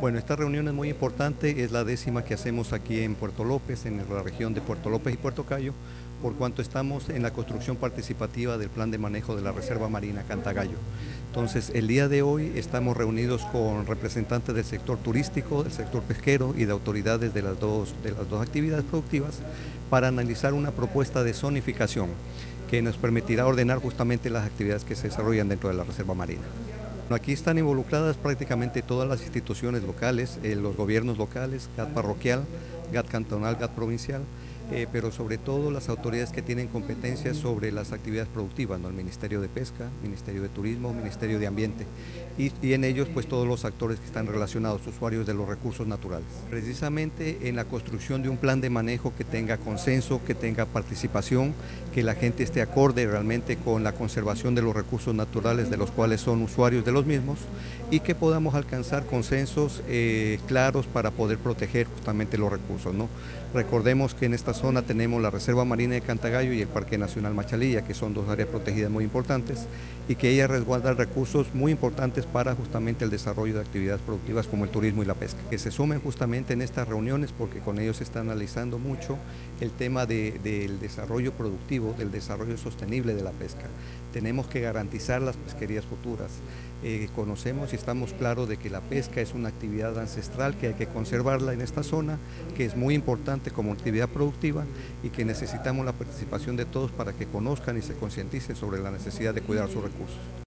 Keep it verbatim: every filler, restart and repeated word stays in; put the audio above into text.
Bueno, esta reunión es muy importante, es la décima que hacemos aquí en Puerto López, en la región de Puerto López y Puerto Cayo, por cuanto estamos en la construcción participativa del plan de manejo de la Reserva Marina Cantagallo. Entonces, el día de hoy estamos reunidos con representantes del sector turístico, del sector pesquero y de autoridades de las dos, de las dos actividades productivas para analizar una propuesta de zonificación que nos permitirá ordenar justamente las actividades que se desarrollan dentro de la Reserva Marina. Aquí están involucradas prácticamente todas las instituciones locales, eh, los gobiernos locales, G A T parroquial, G A T cantonal, G A T provincial, eh, pero sobre todo las autoridades que tienen competencias sobre las actividades productivas, ¿no? El Ministerio de Pesca, Ministerio de Turismo, Ministerio de Ambiente, y, y en ellos pues todos los actores que están relacionados, usuarios de los recursos naturales. Precisamente en la construcción de un plan de manejo que tenga consenso, que tenga participación, que la gente esté acorde realmente con la conservación de los recursos naturales de los cuales son usuarios de los mismos y que podamos alcanzar consensos eh, claros para poder proteger justamente los recursos, ¿no? Recordemos que en esta zona tenemos la Reserva Marina de Cantagallo y el Parque Nacional Machalilla, que son dos áreas protegidas muy importantes y que ellas resguardan recursos muy importantes para justamente el desarrollo de actividades productivas como el turismo y la pesca. Que se sumen justamente en estas reuniones porque con ellos se está analizando mucho el tema de, del desarrollo productivo, del desarrollo sostenible de la pesca. Tenemos que garantizar las pesquerías futuras. Eh, conocemos y estamos claros de que la pesca es una actividad ancestral que hay que conservarla en esta zona, que es muy importante como actividad productiva y que necesitamos la participación de todos para que conozcan y se concienticen sobre la necesidad de cuidar sus recursos.